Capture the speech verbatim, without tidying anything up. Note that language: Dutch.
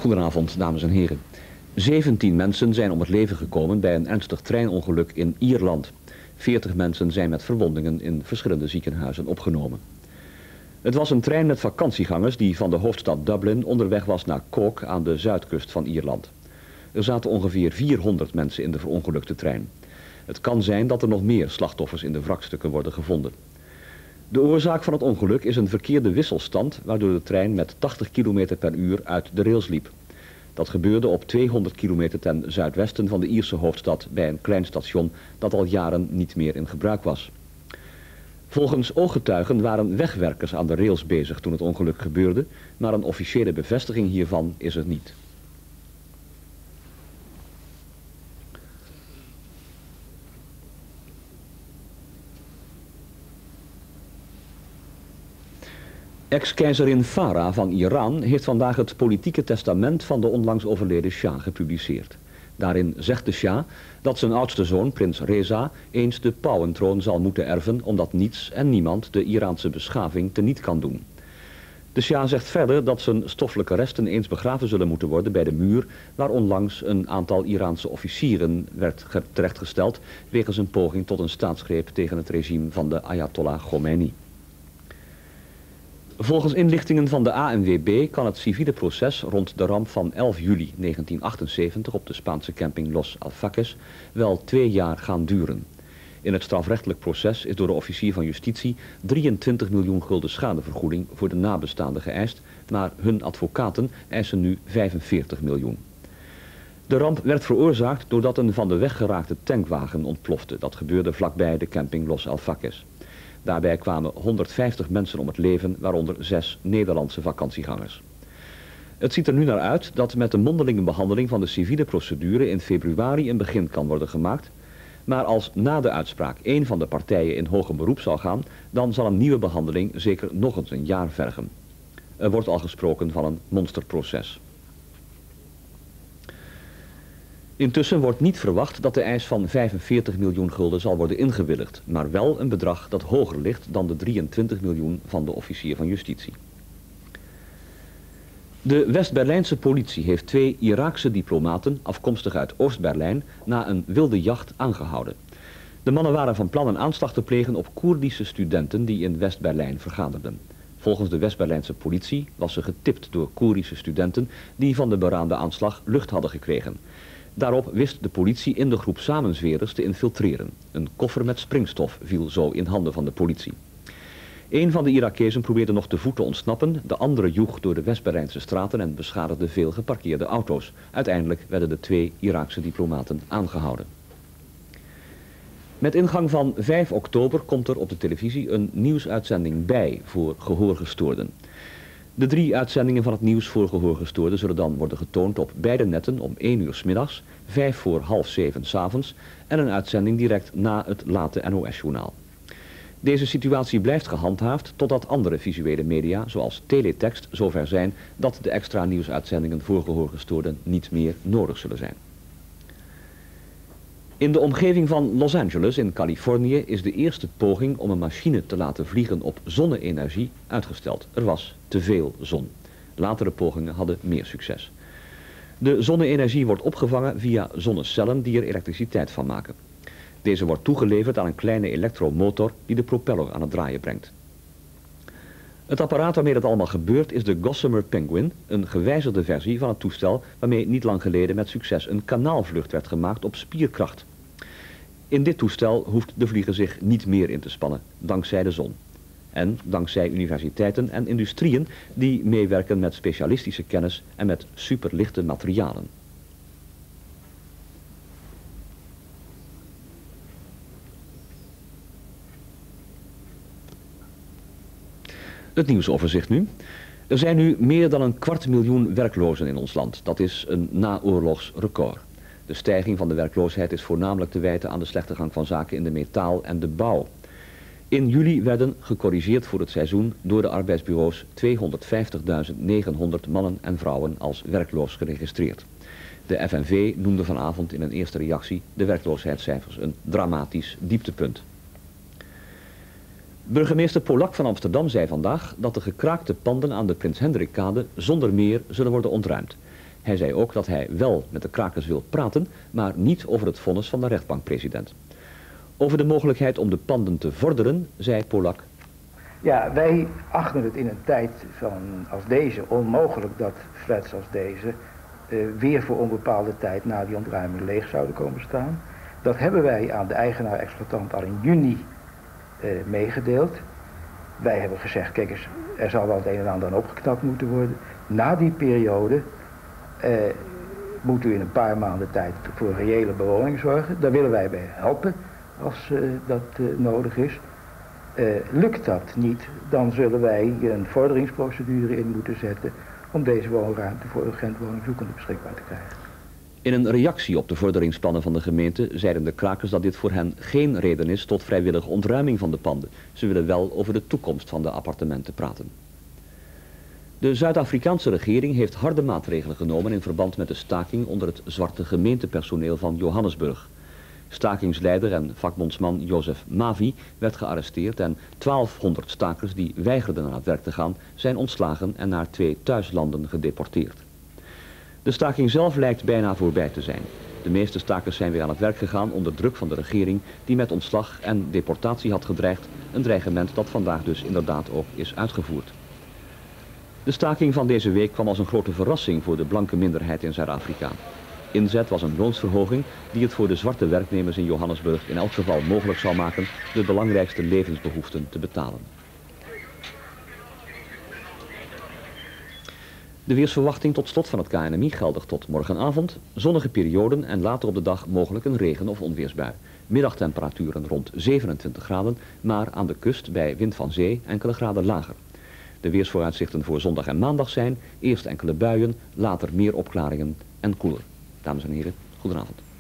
Goedenavond, dames en heren. zeventien mensen zijn om het leven gekomen bij een ernstig treinongeluk in Ierland. veertig mensen zijn met verwondingen in verschillende ziekenhuizen opgenomen. Het was een trein met vakantiegangers die van de hoofdstad Dublin onderweg was naar Cork aan de zuidkust van Ierland. Er zaten ongeveer vierhonderd mensen in de verongelukte trein. Het kan zijn dat er nog meer slachtoffers in de wrakstukken worden gevonden. De oorzaak van het ongeluk is een verkeerde wisselstand waardoor de trein met tachtig kilometer per uur uit de rails liep. Dat gebeurde op tweehonderd kilometer ten zuidwesten van de Ierse hoofdstad bij een klein station dat al jaren niet meer in gebruik was. Volgens ooggetuigen waren wegwerkers aan de rails bezig toen het ongeluk gebeurde, maar een officiële bevestiging hiervan is er niet. Ex-keizerin Farah van Iran heeft vandaag het politieke testament van de onlangs overleden Shah gepubliceerd. Daarin zegt de Shah dat zijn oudste zoon, prins Reza, eens de pauwentroon zal moeten erven omdat niets en niemand de Iraanse beschaving teniet kan doen. De Shah zegt verder dat zijn stoffelijke resten eens begraven zullen moeten worden bij de muur waar onlangs een aantal Iraanse officieren werd terechtgesteld wegens een poging tot een staatsgreep tegen het regime van de Ayatollah Khomeini. Volgens inlichtingen van de A N W B kan het civiele proces rond de ramp van elf juli negentienhonderdachtenzeventig op de Spaanse camping Los Alfaques wel twee jaar gaan duren. In het strafrechtelijk proces is door de officier van justitie drieëntwintig miljoen gulden schadevergoeding voor de nabestaanden geëist, maar hun advocaten eisen nu vijfenveertig miljoen. De ramp werd veroorzaakt doordat een van de weg geraakte tankwagen ontplofte. Dat gebeurde vlakbij de camping Los Alfaques. Daarbij kwamen honderdvijftig mensen om het leven, waaronder zes Nederlandse vakantiegangers. Het ziet er nu naar uit dat met de mondelinge behandeling van de civiele procedure in februari een begin kan worden gemaakt. Maar als na de uitspraak één van de partijen in hoger beroep zal gaan, dan zal een nieuwe behandeling zeker nog eens een jaar vergen. Er wordt al gesproken van een monsterproces. Intussen wordt niet verwacht dat de eis van vijfenveertig miljoen gulden zal worden ingewilligd, maar wel een bedrag dat hoger ligt dan de drieëntwintig miljoen van de officier van justitie. De West-Berlijnse politie heeft twee Iraakse diplomaten, afkomstig uit Oost-Berlijn, na een wilde jacht aangehouden. De mannen waren van plan een aanslag te plegen op Koerdische studenten die in West-Berlijn vergaderden. Volgens de West-Berlijnse politie was ze getipt door Koerdische studenten die van de beraamde aanslag lucht hadden gekregen. Daarop wist de politie in de groep samenzweerders te infiltreren. Een koffer met springstof viel zo in handen van de politie. Een van de Irakezen probeerde nog te voet te ontsnappen, de andere joeg door de West-Berlijnse straten en beschadigde veel geparkeerde auto's. Uiteindelijk werden de twee Iraakse diplomaten aangehouden. Met ingang van vijf oktober komt er op de televisie een nieuwsuitzending bij voor gehoorgestoorden. De drie uitzendingen van het nieuws voor gehoorgestoorden zullen dan worden getoond op beide netten om één uur 's middags, vijf voor half zeven 's avonds en een uitzending direct na het late N O S-journaal. Deze situatie blijft gehandhaafd totdat andere visuele media, zoals teletext, zover zijn dat de extra nieuwsuitzendingen voor gehoorgestoorden niet meer nodig zullen zijn. In de omgeving van Los Angeles in Californië is de eerste poging om een machine te laten vliegen op zonne-energie uitgesteld. Er was te veel zon. Latere pogingen hadden meer succes. De zonne-energie wordt opgevangen via zonnecellen die er elektriciteit van maken. Deze wordt toegeleverd aan een kleine elektromotor die de propeller aan het draaien brengt. Het apparaat waarmee dat allemaal gebeurt is de Gossamer Penguin, een gewijzigde versie van het toestel waarmee niet lang geleden met succes een kanaalvlucht werd gemaakt op spierkracht. In dit toestel hoeft de vlieger zich niet meer in te spannen, dankzij de zon. En dankzij universiteiten en industrieën die meewerken met specialistische kennis en met superlichte materialen. Het nieuwsoverzicht nu. Er zijn nu meer dan een kwart miljoen werklozen in ons land. Dat is een naoorlogs record. De stijging van de werkloosheid is voornamelijk te wijten aan de slechte gang van zaken in de metaal en de bouw. In juli werden, gecorrigeerd voor het seizoen, door de arbeidsbureaus tweehonderdvijftigduizend negenhonderd mannen en vrouwen als werkloos geregistreerd. De F N V noemde vanavond in een eerste reactie de werkloosheidscijfers een dramatisch dieptepunt. Burgemeester Polak van Amsterdam zei vandaag dat de gekraakte panden aan de Prins Hendrikkade zonder meer zullen worden ontruimd. Hij zei ook dat hij wel met de krakers wil praten, maar niet over het vonnis van de rechtbankpresident. Over de mogelijkheid om de panden te vorderen, zei Polak. Ja, wij achten het in een tijd van als deze onmogelijk dat flats als deze uh, weer voor onbepaalde tijd na die ontruiming leeg zouden komen staan. Dat hebben wij aan de eigenaar-exploitant al in juni uh, meegedeeld. Wij hebben gezegd, kijk eens, er zal wel het een en ander aan opgeknapt moeten worden. Na die periode uh, moet u in een paar maanden tijd voor reële bewoning zorgen. Daar willen wij bij helpen als uh, dat uh, nodig is. Uh, lukt dat niet, dan zullen wij een vorderingsprocedure in moeten zetten om deze woonruimte voor urgent woningzoekenden beschikbaar te krijgen. In een reactie op de vorderingsplannen van de gemeente zeiden de krakers dat dit voor hen geen reden is tot vrijwillige ontruiming van de panden. Ze willen wel over de toekomst van de appartementen praten. De Zuid-Afrikaanse regering heeft harde maatregelen genomen in verband met de staking onder het zwarte gemeentepersoneel van Johannesburg. Stakingsleider en vakbondsman Joseph Mavi werd gearresteerd en twaalfhonderd stakers die weigerden aan het werk te gaan zijn ontslagen en naar twee thuislanden gedeporteerd. De staking zelf lijkt bijna voorbij te zijn. De meeste stakers zijn weer aan het werk gegaan onder druk van de regering die met ontslag en deportatie had gedreigd, een dreigement dat vandaag dus inderdaad ook is uitgevoerd. De staking van deze week kwam als een grote verrassing voor de blanke minderheid in Zuid-Afrika. Inzet was een loonsverhoging die het voor de zwarte werknemers in Johannesburg in elk geval mogelijk zou maken de belangrijkste levensbehoeften te betalen. De weersverwachting tot slot van het K N M I geldig tot morgenavond, zonnige perioden en later op de dag mogelijk een regen- of onweersbui. Middagtemperaturen rond zevenentwintig graden, maar aan de kust bij wind van zee enkele graden lager. De weersvooruitzichten voor zondag en maandag zijn eerst enkele buien, later meer opklaringen en koeler. Dames en heren, goedenavond.